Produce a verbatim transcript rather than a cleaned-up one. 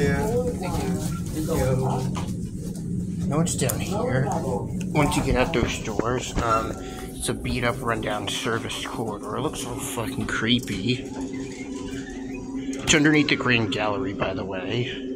you. Thank you. Know what's down here? Once you get out those doors, um, it's a beat up, rundown service corridor. It looks so fucking creepy. It's underneath the Grand Gallery, by the way.